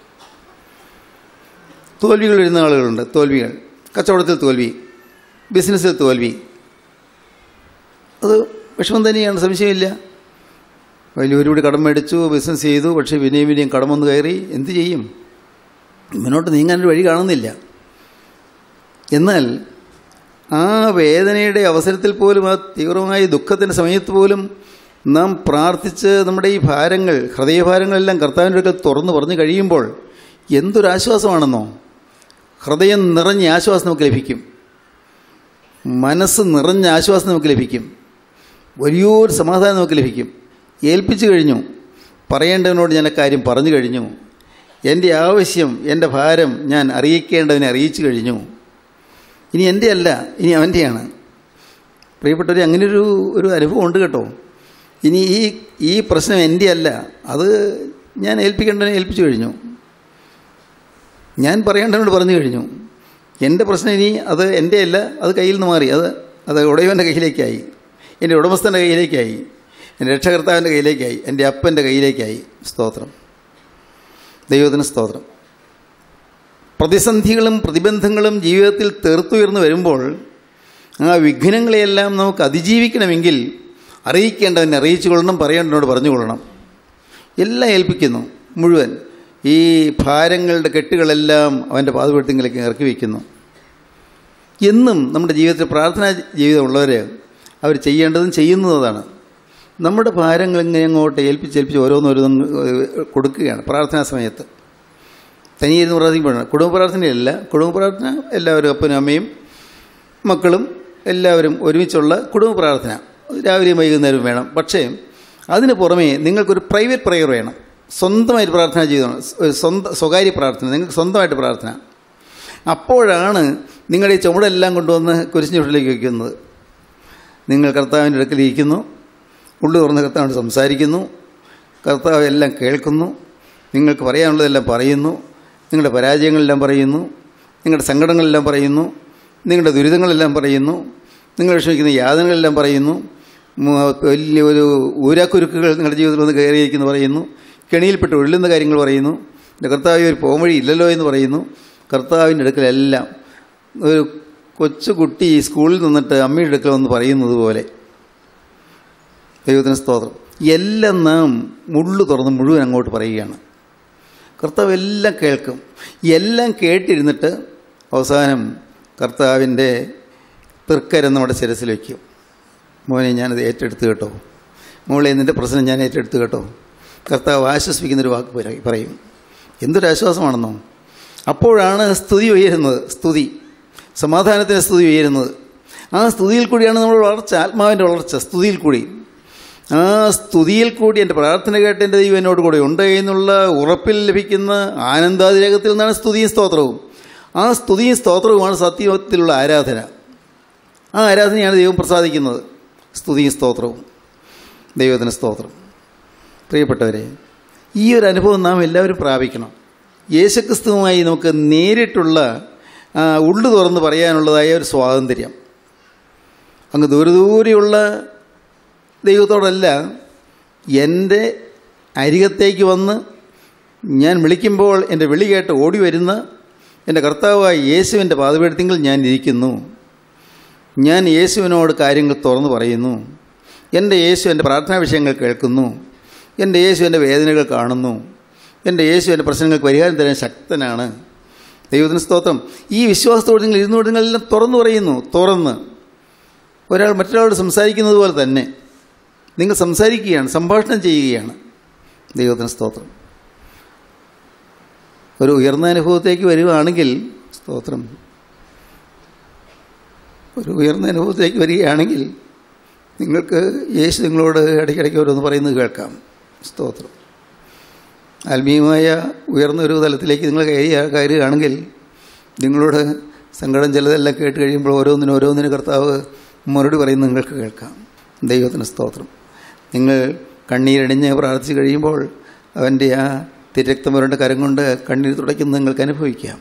തോൽവികൾ വരുന്ന ആളുകളുണ്ട്. തോൽവികൾ, കച്ചവടത്തിൽ തോൽവി, ബിസിനസ്സിൽ തോൽവി, അത് വിഷമം തന്നെയാണ്, സംശയമില്ല. വലിയൊരുപാട് കടം മേടിച്ചു, ബിസിനസ് ചെയ്തു, പക്ഷേ പിന്നെയും പിന്നെയും കടം വന്ന് കയറി. എന്തു ചെയ്യും? മുന്നോട്ട് നീങ്ങാനൊരു വഴി കാണുന്നില്ല. എന്നാൽ ആ വേദനയുടെ അവസരത്തിൽ പോലും, ആ തീവ്രമായ ദുഃഖത്തിൻ്റെ സമയത്ത് പോലും നാം പ്രാർത്ഥിച്ച് നമ്മുടെ ഈ ഭാരങ്ങൾ, ഹൃദയഭാരങ്ങളെല്ലാം കർത്താവിൻ്റെ അടുക്കൽ തുറന്നു പറഞ്ഞു കഴിയുമ്പോൾ എന്തൊരാശ്വാസമാണെന്നോ. ഹൃദയം നിറഞ്ഞ ആശ്വാസം നമുക്ക് ലഭിക്കും. മനസ്സ് നിറഞ്ഞ ആശ്വാസം നമുക്ക് ലഭിക്കും. വലിയൊരു സമാധാനം നമുക്ക് ലഭിക്കും. ഏൽപ്പിച്ചു കഴിഞ്ഞു, പറയേണ്ടവനോട് ഞാൻ കാര്യം പറഞ്ഞു കഴിഞ്ഞു, എൻ്റെ ആവശ്യം, എൻ്റെ ഭാരം ഞാൻ അറിയിക്കേണ്ടവനെ അറിയിച്ചു കഴിഞ്ഞു. ഇനി എൻ്റെ അല്ല, ഇനി അവൻ്റെയാണ്. പ്രിയപ്പെട്ടവരെ, അങ്ങനെയൊരു ഒരു അനുഭവം ഉണ്ട് കേട്ടോ. ഇനി ഈ ഈ പ്രശ്നം എൻ്റെ അല്ല, അത് ഞാൻ ഏൽപ്പിക്കേണ്ടവനെ ഏൽപ്പിച്ചു കഴിഞ്ഞു, ഞാൻ പറയേണ്ടവനോട് പറഞ്ഞു കഴിഞ്ഞു. എൻ്റെ പ്രശ്നം ഇനി അത് എൻ്റെ അല്ല, അത് കയ്യിൽ നിന്ന് മാറി, അത് അത് ഉടയവൻ്റെ കയ്യിലേക്കായി, എൻ്റെ ഉടമസ്ഥൻ്റെ കയ്യിലേക്കായി, എൻ്റെ രക്ഷകർത്താവിൻ്റെ കയ്യിലേക്കായി, എൻ്റെ അപ്പൻ്റെ കയ്യിലേക്കായി. സ്തോത്രം. ദൈവത്തിന് സ്തോത്രം. പ്രതിസന്ധികളും പ്രതിബന്ധങ്ങളും ജീവിതത്തിൽ തീർത്തുയർന്നു വരുമ്പോൾ ആ വിഘ്നങ്ങളെയെല്ലാം നമുക്ക് അതിജീവിക്കണമെങ്കിൽ അറിയിക്കേണ്ടവനെ അറിയിച്ചു കൊള്ളണം, പറയേണ്ടവനോട് പറഞ്ഞുകൊള്ളണം. എല്ലാം ഏൽപ്പിക്കുന്നു മുഴുവൻ. ഈ ഭാരങ്ങളുടെ കെട്ടുകളെല്ലാം അവൻ്റെ പാദപീഠത്തിലേക്ക് ഇറക്കി വയ്ക്കുന്നു. എന്നും നമ്മുടെ ജീവിതത്തിൽ പ്രാർത്ഥനാ ജീവിതമുള്ളവർ അവർ ചെയ്യേണ്ടതും ചെയ്യുന്നതാണ്. നമ്മുടെ ഭാരങ്ങൾ ഇങ്ങനെ അങ്ങോട്ട് ഏൽപ്പിച്ചേൽപ്പിച്ച് ഓരോന്നോരോന്നും കൊടുക്കുകയാണ് പ്രാർത്ഥനാ സമയത്ത്. തനിയിരുന്ന് പ്രാർത്ഥിക്കുമ്പോഴാണ്. കുടുംബ പ്രാർത്ഥനയല്ല. കുടുംബ പ്രാർത്ഥന എല്ലാവരും, അപ്പനും അമ്മയും മക്കളും എല്ലാവരും ഒരുമിച്ചുള്ള കുടുംബ പ്രാർത്ഥന രാവിലെയും വൈകുന്നേരവും വേണം. പക്ഷേ അതിന് പുറമേ നിങ്ങൾക്കൊരു പ്രൈവറ്റ് പ്രയർ വേണം. സ്വന്തമായിട്ട് പ്രാർത്ഥന ചെയ്തോണം. ഒരു സ്വന്തം സ്വകാര്യ പ്രാർത്ഥന, നിങ്ങൾക്ക് സ്വന്തമായിട്ട് പ്രാർത്ഥന. അപ്പോഴാണ് നിങ്ങളുടെ ഈ ചുമടെല്ലാം കൊണ്ടുവന്ന് കുരിശിൻ്റെ ചുവട്ടിലേക്ക് വയ്ക്കുന്നത്. നിങ്ങൾ കർത്താവിൻ്റെ അടുക്കലിരിക്കുന്നു, ഉള്ളു തുറന്ന് കർത്താവിനോട് സംസാരിക്കുന്നു, കർത്താവ് എല്ലാം കേൾക്കുന്നു, നിങ്ങൾക്ക് പറയാനുള്ളതെല്ലാം പറയുന്നു, നിങ്ങളുടെ പരാജയങ്ങളെല്ലാം പറയുന്നു, നിങ്ങളുടെ സങ്കടങ്ങളെല്ലാം പറയുന്നു, നിങ്ങളുടെ ദുരിതങ്ങളെല്ലാം പറയുന്നു, നിങ്ങൾ വിഷമിക്കുന്ന യാതനകളെല്ലാം പറയുന്നു, വലിയ ഒരു ഊരാക്കുരുക്കുകൾ നിങ്ങളുടെ ജീവിതത്തിൽ വന്ന് കയറിയിരിക്കുന്നു പറയുന്നു, കെണിയിൽപ്പെട്ട് ഒഴുകുന്ന കാര്യങ്ങൾ പറയുന്നു, കർത്താവ് ഒരു പോംവഴി ഇല്ലല്ലോ എന്ന് പറയുന്നു. കർത്താവിൻ്റെ അടുക്കലെല്ലാം ഒരു കൊച്ചു കുട്ടി സ്കൂളിൽ നിന്നിട്ട് അമ്മയുടെ അടുക്കൽ വന്ന് പറയുന്നത് പോലെ. ദൈവത്തിന് സ്തോത്രം. എല്ലാം നാം മുള്ളു തുറന്ന് മുഴുവൻ അങ്ങോട്ട് പറയുകയാണ്. കർത്താവ് എല്ലാം കേൾക്കും. എല്ലാം കേട്ടിരുന്നിട്ട് അവസാനം കർത്താവിൻ്റെ തൃക്കരം നമ്മുടെ ശിരസിൽ വയ്ക്കും. മോനെ, ഞാനത് ഏറ്റെടുത്ത് കേട്ടോ, മോളെ നിൻ്റെ പ്രശ്നം ഞാൻ ഏറ്റെടുത്ത് കേട്ടോ. കർത്താവ് ആശ്വസിപ്പിക്കുന്നൊരു വാക്ക് പറയും. എന്തൊരാശ്വാസമാണെന്നോ. അപ്പോഴാണ് സ്തുതി ഉയരുന്നത്. സ്തുതി, സമാധാനത്തിന് സ്തുതി ഉയരുന്നത്. ആ സ്തുതിയിൽ കൂടിയാണ് നമ്മുടെ വളർച്ച, ആത്മാവിൻ്റെ വളർച്ച സ്തുതിയിൽ കൂടി. ആ സ്തുതിയിൽ കൂടി എൻ്റെ പ്രാർത്ഥന കേട്ട് എൻ്റെ ദൈവം എന്നോട് കൂടെ ഉണ്ട് എന്നുള്ള ഉറപ്പിൽ ലഭിക്കുന്ന ആനന്ദാതിരേകത്തിൽ നിന്നാണ് സ്തുതിയും സ്തോത്രവും. ആ സ്തുതിയും സ്തോത്രവുമാണ് സത്യത്തിലുള്ള ആരാധന. ആ ആരാധനയാണ് ദൈവം പ്രസാദിക്കുന്നത്, സ്തുതിയും സ്തോത്രവും. ദൈവത്തിന് സ്തോത്രം. പ്രിയപ്പെട്ടവരെ, ഈ ഒരു അനുഭവം നാം എല്ലാവരും പ്രാപിക്കണം. യേശുക്രിസ്തുവുമായി നമുക്ക് നേരിട്ടുള്ള ഉള്ളു തുറന്ന് പറയാനുള്ളതായ ഒരു സ്വാതന്ത്ര്യം. അങ്ങ് ദൂരെ ദൂരെയുള്ള ദൈവത്തോടല്ല, എൻ്റെ അരികത്തേക്ക് വന്ന് ഞാൻ വിളിക്കുമ്പോൾ എൻ്റെ വിളി കേട്ട് ഓടി വരുന്ന എൻ്റെ കർത്താവായ യേശുവിൻ്റെ പാദപീഠത്തിൽ ഞാൻ ഇരിക്കുന്നു. ഞാൻ യേശുവിനോട് കാര്യങ്ങൾ തുറന്നു പറയുന്നു. എൻ്റെ യേശു എൻ്റെ പ്രാർത്ഥനാ വിഷയങ്ങൾ കേൾക്കുന്നു. എൻ്റെ യേശു എൻ്റെ വേദനകൾ കാണുന്നു. എൻ്റെ യേശു എൻ്റെ പ്രശ്നങ്ങൾക്ക് പരിഹാരം തരാൻ ശക്തനാണ്. ദൈവത്തിന് സ്തോത്രം. ഈ വിശ്വാസത്തോട് നിങ്ങൾ ഇരുന്നോട് നിങ്ങളെല്ലാം തുറന്നു പറയുന്നു. തുറന്ന് ഒരാൾ മറ്റൊരാളോട് സംസാരിക്കുന്നത് പോലെ തന്നെ നിങ്ങൾ സംസാരിക്കുകയാണ്, സംഭാഷണം ചെയ്യുകയാണ്. ദൈവത്തിന് സ്തോത്രം. ഒരു ഉയർന്ന അനുഭവത്തേക്ക് വരികയാണെങ്കിൽ സ്തോത്രം ഒരു ഉയർന്ന അനുഭവത്തേക്ക് വരികയാണെങ്കിൽ നിങ്ങൾക്ക് യേശു നിങ്ങളോട് ഇടയ്ക്കിടയ്ക്ക് ഓരോന്ന് പറയുന്നത് കേൾക്കാം. സ്തോത്രം. ആത്മീയമായ ഉയർന്ന ഒരു തലത്തിലേക്ക് നിങ്ങൾ കയറി കയറുകയാണെങ്കിൽ നിങ്ങളോട് സങ്കടം ചിലതെല്ലാം കേട്ട് കഴിയുമ്പോൾ ഓരോന്നിനും ഓരോന്നിനും കർത്താവ് മറുപടി പറയുന്നത് നിങ്ങൾക്ക് കേൾക്കാം. ദൈവത്തിന് സ്തോത്രം. നിങ്ങൾ കണ്ണീരണിഞ്ഞ് പ്രാർത്ഥിച്ച് കഴിയുമ്പോൾ അവൻ്റെ ആ തിരക്തം വരേണ്ട കരം കൊണ്ട് കണ്ണീർ തുടയ്ക്കുന്നത് നിങ്ങൾക്ക് അനുഭവിക്കാം.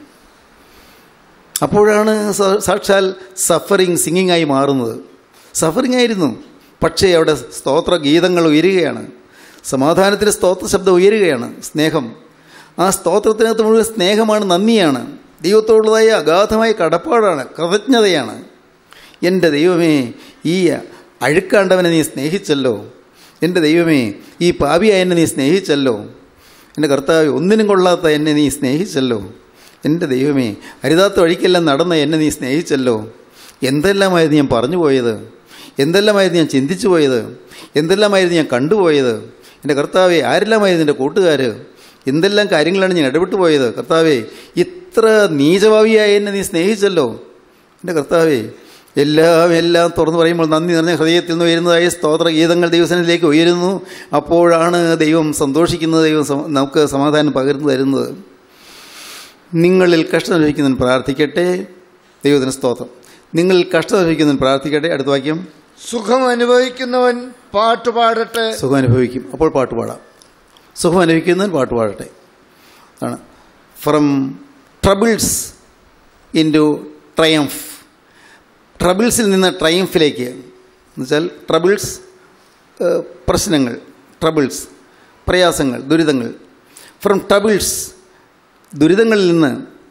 അപ്പോഴാണ് സാക്ഷാൽ സഫറിങ് സിംഗിങ്ങായി മാറുന്നത്. സഫറിങ് ആയിരുന്നു, പക്ഷേ അവിടെ സ്തോത്ര ഗീതങ്ങൾ ഉയരുകയാണ്. സമാധാനത്തിൻ്റെ സ്തോത്ര ശബ്ദം ഉയരുകയാണ്. സ്നേഹം, ആ സ്തോത്രത്തിനകത്ത് മുഴുവൻ സ്നേഹമാണ്, നന്ദിയാണ്, ദൈവത്തോടുള്ളതായ അഗാധമായ കടപ്പാടാണ്, കൃതജ്ഞതയാണ്. എൻ്റെ ദൈവമേ, ഈ അഴുക്കാണ്ടവനെ നീ സ്നേഹിച്ചല്ലോ. എൻ്റെ ദൈവമേ, ഈ പാപിയായ എന്നെ നീ സ്നേഹിച്ചല്ലോ. എൻ്റെ കർത്താവ്, ഒന്നിനും കൊള്ളാത്ത എന്നെ നീ സ്നേഹിച്ചല്ലോ. എൻ്റെ ദൈവമേ, അരുതാത്ത വഴിക്കെല്ലാം നടന്ന എന്നെ നീ സ്നേഹിച്ചല്ലോ. എന്തെല്ലാമായിരുന്നു ഞാൻ പറഞ്ഞു പോയത്, എന്തെല്ലാമായിരുന്നു ഞാൻ ചിന്തിച്ചു പോയത്, എന്തെല്ലാമായിരുന്നു ഞാൻ കണ്ടുപോയത്. എൻ്റെ കർത്താവെ, ആരെല്ലാമായിരുന്നു എൻ്റെ കൂട്ടുകാർ, എന്തെല്ലാം കാര്യങ്ങളാണ് ഞാൻ ഇടപെട്ടു പോയത്. കർത്താവെ, ഇത്ര നീചഭാവിയായ എന്നെ നീ സ്നേഹിച്ചല്ലോ. എൻ്റെ കർത്താവെ, എല്ലാം എല്ലാം തുറന്നു പറയുമ്പോൾ നന്ദി നിറഞ്ഞ ഹൃദയത്തിൽ നിന്ന് ഉയരുന്നതായ സ്തോത്ര ഗീതങ്ങൾ ദൈവസന്നിധിയിലേക്ക് ഉയരുന്നു. അപ്പോഴാണ് ദൈവം സന്തോഷിക്കുന്നത്, ദൈവം നമുക്ക് സമാധാനം പകർന്നു തരുന്നത്. നിങ്ങളിൽ കഷ്ടം അനുഭവിക്കുന്നവൻ പ്രാർത്ഥിക്കട്ടെ. ദൈവത്തിന് സ്തോത്രം. നിങ്ങളിൽ കഷ്ടം അനുഭവിക്കുന്നവൻ പ്രാർത്ഥിക്കട്ടെ. അടുത്ത വാക്യം, സുഖം അനുഭവിക്കുന്നവൻ പാട്ടുപാടട്ടെ. സുഖം അനുഭവിക്കും, അപ്പോൾ പാട്ടുപാടാം. സുഖം അനുഭവിക്കുന്നവൻ പാട്ടുപാടട്ടെ ആണ്. From troubles into triumph. ട്രബിൾസിൽ നിന്ന് ട്രയംഫിലേക്ക് എന്നുവെച്ചാൽ ട്രബിൾസ് പ്രശ്നങ്ങൾ, ട്രബിൾസ് പ്രയാസങ്ങൾ, ദുരിതങ്ങൾ. ഫ്രം ട്രബിൾസ് ദുരിതങ്ങളിൽ നിന്ന്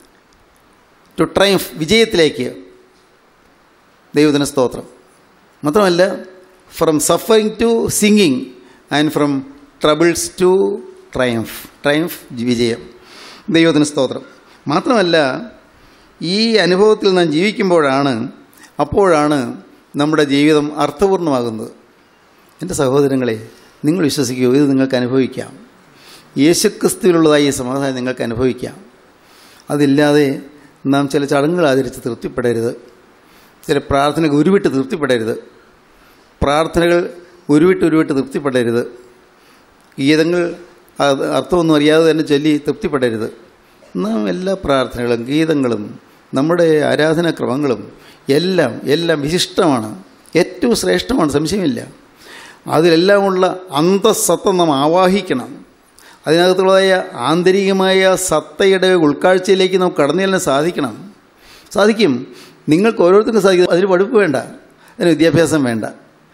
ടു ട്രയംഫ് വിജയത്തിലേക്ക്. ദൈവത്തിന് സ്തോത്രം. മാത്രമല്ല, from suffering to singing and from troubles to triumph. Triumph വിജയം. ദൈവത്തിന് സ്തോത്രം. മാത്രമല്ല, ഈ അനുഭവത്തിൽ നാം ജീവിക്കുമ്പോഴാണ്, അപ്പോഴാണ് നമ്മുടെ ജീവിതം അർത്ഥപൂർണ്ണമാകുന്നത്. എൻ്റെ സഹോദരങ്ങളെ, നിങ്ങൾ വിശ്വസിക്കൂ, ഇത് നിങ്ങൾക്ക് അനുഭവിക്കാം. യേശുക്രിസ്തുവിലുള്ളതായി ഈ സമാധാനം നിങ്ങൾക്ക് അനുഭവിക്കാം. അതില്ലാതെ നാം ചില ചടങ്ങുകൾ ആചരിച്ച് തൃപ്തിപ്പെടരുത്. ചില പ്രാർത്ഥനകൾ ഉരുവിട്ട് തൃപ്തിപ്പെടരുത്. പ്രാർത്ഥനകൾ ഉരുവിട്ട് ഉരുവിട്ട് തൃപ്തിപ്പെടരുത്. ഗീതങ്ങൾ അർത്ഥമൊന്നും അറിയാതെ തന്നെ ചൊല്ലി തൃപ്തിപ്പെടരുത്. നാം എല്ലാ പ്രാർത്ഥനകളും ഗീതങ്ങളും നമ്മുടെ ആരാധനാക്രമങ്ങളും എല്ലാം എല്ലാം വിശിഷ്ടമാണ്, ഏറ്റവും ശ്രേഷ്ഠമാണ്, സംശയമില്ല. അതിലെല്ലാമുള്ള അന്തഃസത്ത നാം ആവാഹിക്കണം. അതിനകത്തുള്ളതായ ആന്തരികമായ സത്തയുടെ ഉൾക്കാഴ്ചയിലേക്ക് നാം കടന്നു ചെല്ലാൻ സാധിക്കണം. സാധിക്കും. നിങ്ങൾക്ക് ഓരോരുത്തർക്കും സാധിക്കും. അതിന് പഠിപ്പ് വേണ്ട, അതിന് വിദ്യാഭ്യാസം വേണ്ട.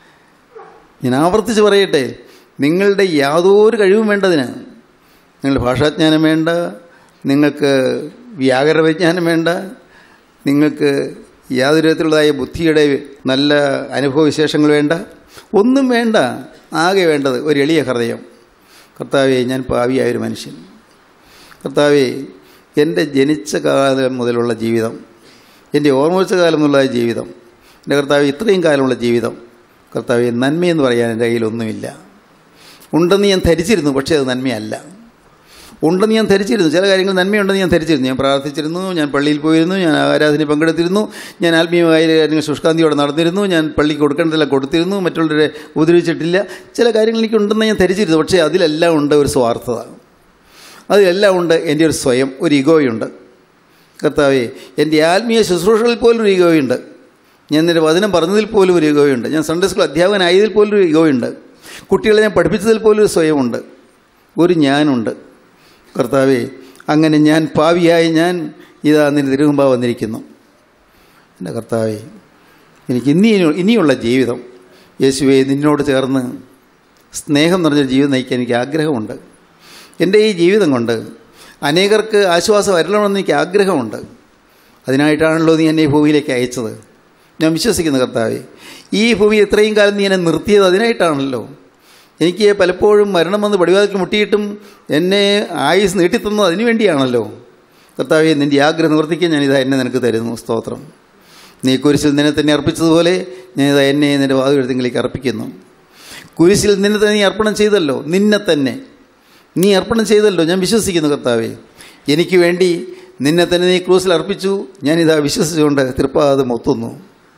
ഞാൻ ആവർത്തിച്ച് പറയട്ടെ, നിങ്ങളുടെ യാതൊരു കഴിവും വേണ്ടതിന്. നിങ്ങളുടെ ഭാഷാജ്ഞാനം വേണ്ട, നിങ്ങൾക്ക് വ്യാകരണ വിജ്ഞാനം വേണ്ട, നിങ്ങൾക്ക് യാതൊരു വിധത്തിലുള്ളതായ ബുദ്ധിയുടെ നല്ല അനുഭവവിശേഷങ്ങൾ വേണ്ട, ഒന്നും വേണ്ട. ആകെ വേണ്ടത് ഒരു എളിയ ഹൃദയം. കർത്താവേ, ഞാൻ പാവിയായൊരു മനുഷ്യൻ. കർത്താവേ, എൻ്റെ ജനിച്ച കാലം മുതലുള്ള ജീവിതം, എൻ്റെ ഓർമ്മ വെച്ച കാലം മുതലുള്ള ജീവിതം, എൻ്റെ കർത്താവ് ഇത്രയും കാലമുള്ള ജീവിതം, കർത്താവേ, നന്മയെന്ന് പറയാൻ എൻ്റെ കയ്യിലൊന്നുമില്ല. ഉണ്ടെന്ന് ഞാൻ ധരിച്ചിരുന്നു, പക്ഷേ അത് നന്മയല്ല. ഉണ്ടെന്ന് ഞാൻ ധരിച്ചിരുന്നു. ചില കാര്യങ്ങൾ നന്മയുണ്ടെന്ന് ഞാൻ ധരിച്ചിരുന്നു. ഞാൻ പ്രാർത്ഥിച്ചിരുന്നു, ഞാൻ പള്ളിയിൽ പോയിരുന്നു, ഞാൻ ആരാധനയിൽ പങ്കെടുത്തിരുന്നു, ഞാൻ ആത്മീയമായ കാര്യങ്ങൾ ശുഷ്കാന്തിയോടെ നടന്നിരുന്നു, ഞാൻ പള്ളിക്ക് കൊടുക്കേണ്ടതെല്ലാം കൊടുത്തിരുന്നു, മറ്റുള്ളവരെ ഉപദ്രവിച്ചിട്ടില്ല. ചില കാര്യങ്ങൾ എനിക്കുണ്ടെന്ന് ഞാൻ ധരിച്ചിരുന്നു. പക്ഷേ അതിലെല്ലാം ഉണ്ട് ഒരു സ്വാർത്ഥത, അതിലെല്ലാം ഉണ്ട് എൻ്റെ ഒരു സ്വയം, ഒരു ഇഗോയുണ്ട്. കർത്താവേ, എൻ്റെ ആത്മീയ ശുശ്രൂഷകളിൽ പോലും ഒരു ഇഗോയുണ്ട്. ഞാൻ നിൻ്റെ വചനം പറഞ്ഞതിൽ പോലും ഒരു ഇഗോയുണ്ട്. ഞാൻ സൺഡേ സ്കൂൾ അധ്യാപകനായതിൽ പോലും ഒരു ഇഗോയുണ്ട്. കുട്ടികളെ ഞാൻ പഠിപ്പിച്ചതിൽ പോലും ഒരു സ്വയമുണ്ട്, ഒരു ഞാനുണ്ട്. കർത്താവേ, അങ്ങനെ ഞാൻ പാവിയായി ഞാൻ ഇതാ നിൻ്റെ തിരുമുമ്പാകെ വന്നിരിക്കുന്നു. എൻ്റെ കർത്താവേ, എനിക്ക് ഇനി ഇനിയുള്ള ജീവിതം യേശുവേ നിന്നോട് ചേർന്ന് സ്നേഹം നിറഞ്ഞൊരു ജീവിതം നയിക്കാൻ എനിക്ക് ആഗ്രഹമുണ്ട്. എൻ്റെ ഈ ജീവിതം കൊണ്ട് അനേകർക്ക് ആശ്വാസം വരണമെന്ന് എനിക്ക് ആഗ്രഹമുണ്ട്. അതിനായിട്ടാണല്ലോ നീ എന്നെ ഈ ഭൂമിയിലേക്ക് അയച്ചത്. ഞാൻ വിശ്വസിക്കുന്നു കർത്താവേ, ഈ ഭൂമി ഇത്രയും കാലം നീ എന്നെ നിർത്തിയത് അതിനായിട്ടാണല്ലോ. എനിക്ക് പലപ്പോഴും മരണം വന്ന് പടിവാതിൽ മുട്ടിയിട്ടും എന്നെ ആയുസ് നീട്ടിത്തന്നത് അതിനു വേണ്ടിയാണല്ലോ. കർത്താവേ, നിൻ്റെ ആഗ്രഹം നിവർത്തിക്കാൻ ഞാനിതാ എന്നെ നിനക്ക് തരുന്നു. സ്തോത്രം. നീ കുരിശിൽ നിന്നെ തന്നെ അർപ്പിച്ചതുപോലെ ഞാനിതാ എന്നെ നിൻ്റെ വാതിലെടുത്തെങ്കിലേക്ക് അർപ്പിക്കുന്നു. കുരിശിൽ നിന്നെ തന്നെ നീ അർപ്പണം ചെയ്തല്ലോ, നിന്നെ തന്നെ നീ അർപ്പണം ചെയ്തല്ലോ. ഞാൻ വിശ്വസിക്കുന്നു കർത്താവേ, എനിക്ക് വേണ്ടി നിന്നെ തന്നെ നീ ക്രൂസിൽ അർപ്പിച്ചു. ഞാനിതാ വിശ്വസിച്ചുകൊണ്ട് തൃപ്പാദം ഒത്തുന്നു.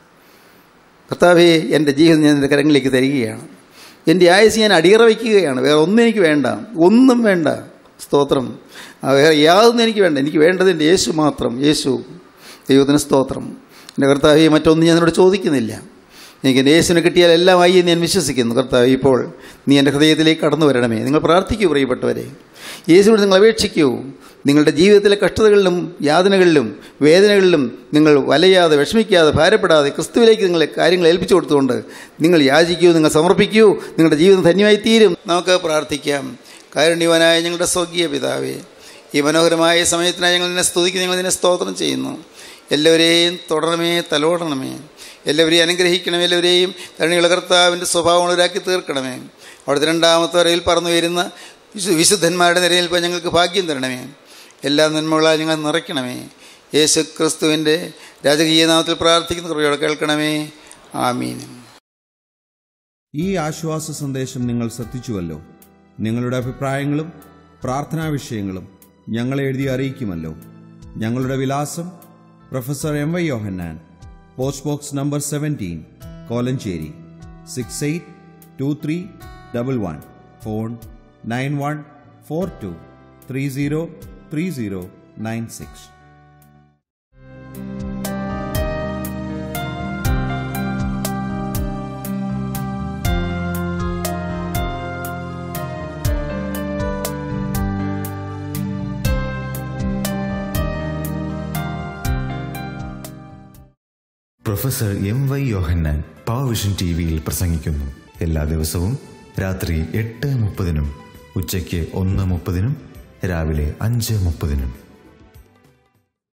കർത്താവേ, എൻ്റെ ജീവിതം ഞാൻ നിൻ്റെ കരങ്ങളിലേക്ക് തരികയാണ്. എൻ്റെ ആയുസ് ഞാൻ അടിയറ വയ്ക്കുകയാണ്. വേറെ ഒന്നും എനിക്ക് വേണ്ട, ഒന്നും വേണ്ട. സ്തോത്രം. വേറെ യാതൊന്നും എനിക്ക് വേണ്ട. എനിക്ക് വേണ്ടത് എൻ്റെ യേശു മാത്രം. യേശു. ദൈവത്തിന് സ്തോത്രം. എൻ്റെ കർത്താവേ, മറ്റൊന്നും ഞാൻ എന്നോട് ചോദിക്കുന്നില്ല. എനിക്ക് എൻ്റെ യേശുവിനെ കിട്ടിയാൽ എല്ലാമായി എന്ന് ഞാൻ വിശ്വസിക്കുന്നു. കർത്താവേ, ഇപ്പോൾ നീ എൻ്റെ ഹൃദയത്തിലേക്ക് കടന്നു വരണമേ. നിങ്ങൾ പ്രാർത്ഥിക്കൂ പ്രിയപ്പെട്ടവരെ. യേശുവിനോട് നിങ്ങൾ അപേക്ഷിക്കൂ. നിങ്ങളുടെ ജീവിതത്തിലെ കഷ്ടതകളിലും യാതനകളിലും വേദനകളിലും നിങ്ങൾ വലയാതെ, വിഷമിക്കാതെ, ഭാരപ്പെടാതെ ക്രിസ്തുവിലേക്ക് നിങ്ങളെ കാര്യങ്ങൾ ഏൽപ്പിച്ചു കൊടുത്തുകൊണ്ട് നിങ്ങൾ യാചിക്കൂ, നിങ്ങൾ സമർപ്പിക്കൂ. നിങ്ങളുടെ ജീവിതം ധന്യമായി തീരും. നമുക്ക് പ്രാർത്ഥിക്കാം. കാരുണ്യവാനായ ഞങ്ങളുടെ സ്വർഗീയ പിതാവേ, ഈ മനോഹരമായ സമയത്തിനായി ഞങ്ങൾ നിന്നെ സ്തുതിക്കുന്നു, ഞങ്ങൾ നിന്നെ സ്തോത്രം ചെയ്യുന്നു. എല്ലാവരെയും തുടരണമേ, തലോടണമേ. എല്ലാവരെയും അനുഗ്രഹിക്കണമേ. എല്ലാവരെയും കരുണയുള്ള കർത്താവിൻ്റെ സ്വഭാവമുള്ളവരാക്കി തീർക്കണമേ. അവിടുത്തെ രണ്ടാമത്തെ വരയിൽ പറന്നു വരുന്ന വിശു വിശുദ്ധന്മാരുടെ നിരയിൽ പോയി ഞങ്ങൾക്ക് ഭാഗ്യം തരണമേ. എല്ലാ നന്മകളാൽ ഞങ്ങൾ നിറയ്ക്കണമേ. യേശു ക്രിസ്തുവിൻ്റെ രാജകീയ നാമത്തിൽ പ്രാർത്ഥിക്കുന്ന കൃപയോടെ കേൾക്കണമേ. ആമീൻ. ഈ ആശ്വാസ സന്ദേശം നിങ്ങൾ ശ്രദ്ധിച്ചുവല്ലോ. നിങ്ങളുടെ അഭിപ്രായങ്ങളും പ്രാർത്ഥനാ വിഷയങ്ങളും ഞങ്ങളെ എഴുതി അറിയിക്കുമല്ലോ. ഞങ്ങളുടെ വിലാസം: professor M Y Yohannan, post box number seventeen, Kolenchery six eight two three double one. Phone nine one four two three zero three zero nine six. Professor M Y Yohannan power vision T വിയിൽ പ്രസംഗിക്കുന്നു. എല്ലാ ദിവസവും രാത്രി എട്ട് മുപ്പതിനും ഉച്ചയ്ക്ക് ഒന്ന് മുപ്പതിനും രാവിലെ അഞ്ച് മുപ്പതിനും.